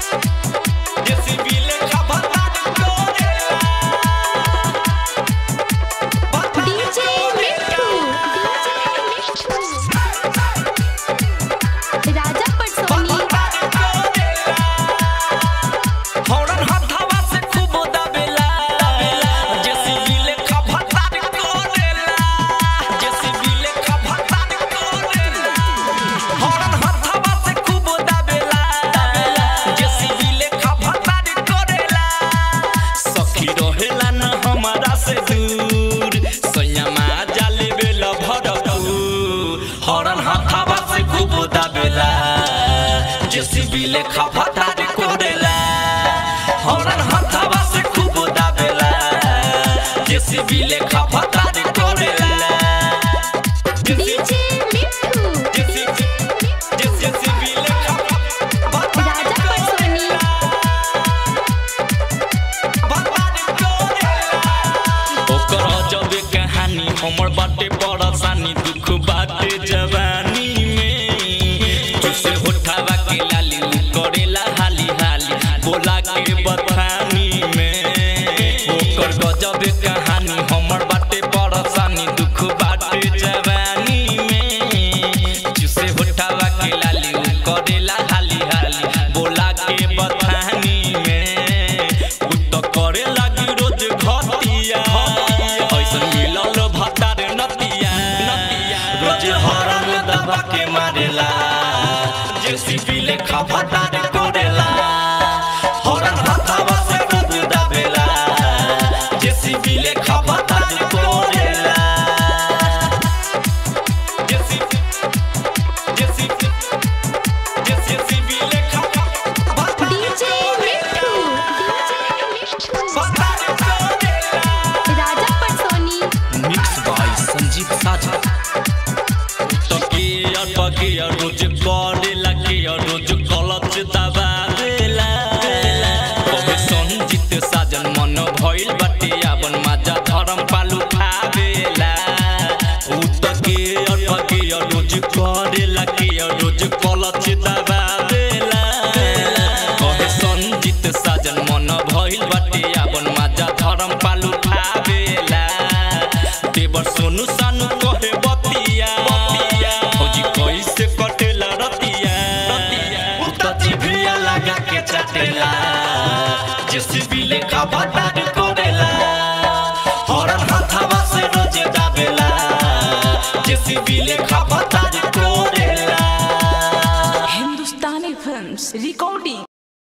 JCB लेखा भतार कोरेला हौरन हथवा से खूब दाबेला जेसीबी लेखा भतार कोरेला डीजे मिठू जेसीबी लेखा राजा पटसोनी भतार कोरेला ओकर जबे कहानी हमर बाटे परेशानी दुख बाटे जवानी से उठावा के लाली करेला हाली हाली बोला के बथानी में ओकर गजब कहानी हमर बाटे परेशानी दुख बाटे जवानी में जिसे उठावा के लाली करेला हाली हाली बोला के बथानी में उ तो करे लगी रोज घटिया ऐसन मिलल भतार नतिया रोज हरम दबा के मारेला जेसीबी लेखा भतार कोरेला हौरन हथवा से खूब दाबेला जेसीबी लेखा भतार कोरेला जेसीबी लेखा डीजे मिठू भतार कोरेला राजा पटसोनी मिक्स बाय संजीव साजा तकिया रोज करेला के रोज कलच दबा देला कहे संजीत साजन मन भइल बाटे आवन माजा धरम पालू खावेला उ तकिया रोज करेला के रोज कलच दबा देला कहे संजीत साजन मन भइल बाटे आवन माजा धरम पालू खावेला देवर सोनू सानू कहे बतिया फौजी कैसे कटेला रतिया उता जिभिया लगा के चटेला जेसीबी लेखा भतार